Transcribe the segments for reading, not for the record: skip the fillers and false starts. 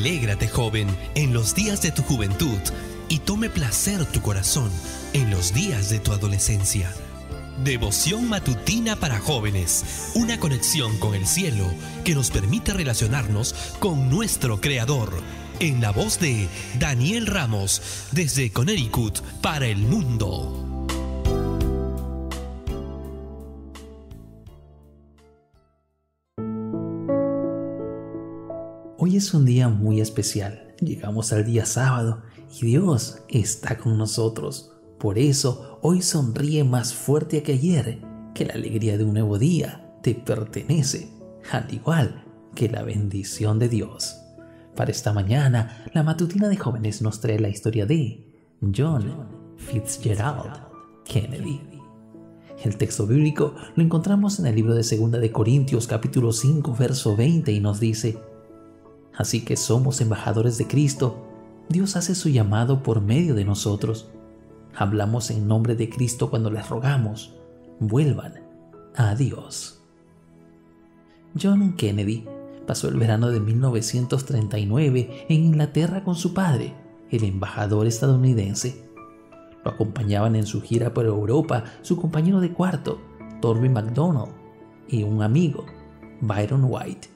Alégrate, joven, en los días de tu juventud, y tome placer tu corazón en los días de tu adolescencia. Devoción matutina para jóvenes, una conexión con el cielo que nos permite relacionarnos con nuestro Creador. En la voz de Daniel Ramos, desde Connecticut para el mundo. Hoy es un día muy especial. Llegamos al día sábado y Dios está con nosotros. Por eso, hoy sonríe más fuerte que ayer, que la alegría de un nuevo día te pertenece, al igual que la bendición de Dios. Para esta mañana, la matutina de jóvenes nos trae la historia de John Fitzgerald Kennedy. El texto bíblico lo encontramos en el libro de 2 de Corintios, capítulo 5, verso 20, y nos dice: Así que somos embajadores de Cristo. Dios hace su llamado por medio de nosotros. Hablamos en nombre de Cristo cuando les rogamos: vuelvan a Dios. John Kennedy pasó el verano de 1939 en Inglaterra con su padre, el embajador estadounidense. Lo acompañaban en su gira por Europa su compañero de cuarto, Torby McDonald, y un amigo, Byron White.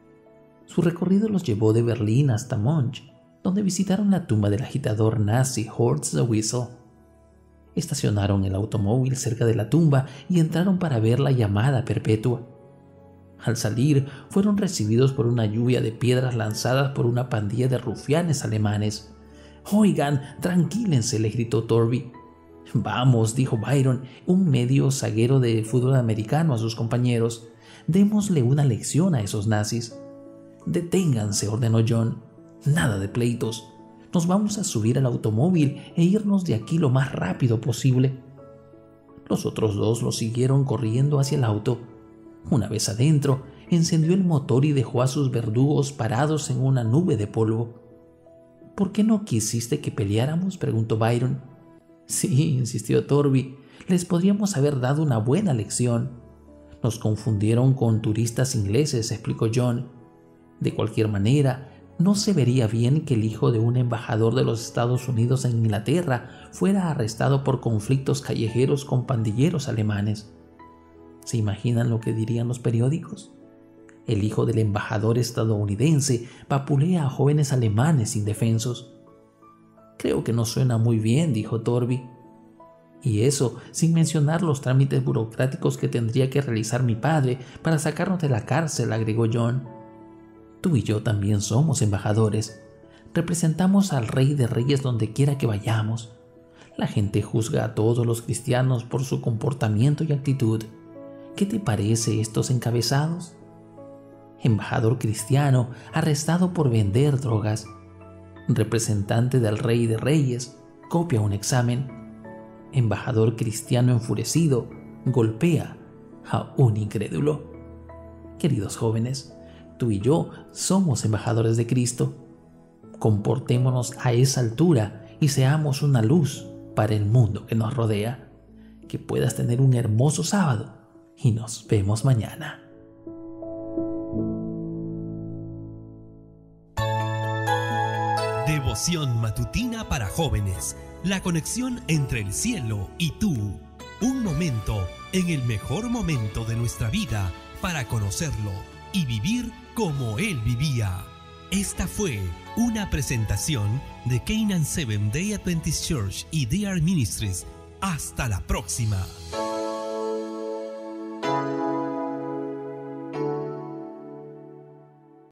Su recorrido los llevó de Berlín hasta München, donde visitaron la tumba del agitador nazi Horst Wessel. Estacionaron el automóvil cerca de la tumba y entraron para ver la llamada perpetua. Al salir, fueron recibidos por una lluvia de piedras lanzadas por una pandilla de rufianes alemanes. «Oigan, tranquílense», le gritó Torby. «Vamos», dijo Byron, un medio zaguero de fútbol americano, a sus compañeros. «Démosle una lección a esos nazis». «Deténganse», ordenó John. «Nada de pleitos. Nos vamos a subir al automóvil e irnos de aquí lo más rápido posible». Los otros dos lo siguieron corriendo hacia el auto. Una vez adentro, encendió el motor y dejó a sus verdugos parados en una nube de polvo. «¿Por qué no quisiste que peleáramos?», preguntó Byron. «Sí», insistió Torby, «les podríamos haber dado una buena lección». «Nos confundieron con turistas ingleses», explicó John. «De cualquier manera, no se vería bien que el hijo de un embajador de los Estados Unidos en Inglaterra fuera arrestado por conflictos callejeros con pandilleros alemanes». ¿Se imaginan lo que dirían los periódicos? El hijo del embajador estadounidense vapulea a jóvenes alemanes indefensos. «Creo que no suena muy bien», dijo Torby. «Y eso sin mencionar los trámites burocráticos que tendría que realizar mi padre para sacarnos de la cárcel», agregó John. «Tú y yo también somos embajadores. Representamos al Rey de Reyes donde quiera que vayamos. La gente juzga a todos los cristianos por su comportamiento y actitud. ¿Qué te parece estos encabezados? Embajador cristiano arrestado por vender drogas. Representante del Rey de Reyes copia un examen. Embajador cristiano enfurecido golpea a un incrédulo». Queridos jóvenes, tú y yo somos embajadores de Cristo. Comportémonos a esa altura y seamos una luz para el mundo que nos rodea. Que puedas tener un hermoso sábado y nos vemos mañana. Devoción matutina para jóvenes. La conexión entre el cielo y tú. Un momento en el mejor momento de nuestra vida para conocerlo y vivir como Él vivía. Esta fue una presentación de Canaan Seventh Day Adventist Church y DR Ministries. Hasta la próxima.